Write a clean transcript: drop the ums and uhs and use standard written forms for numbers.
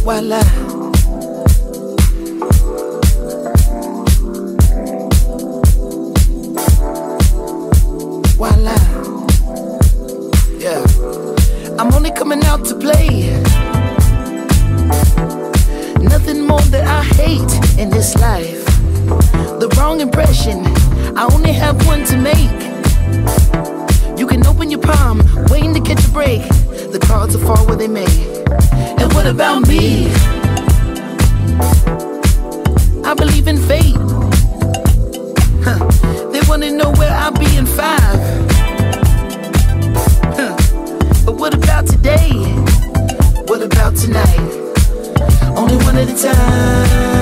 voila. Voila. Yeah. I'm only coming out to play. Nothing more that I hate in this life. The wrong impression, I only have one to make. You can open your palm, waiting to catch a break. The cards will fall where they may. And what about me? I believe in fate. They wanna know where I'll be in 5. But what about today? What about tonight? Only one at a time.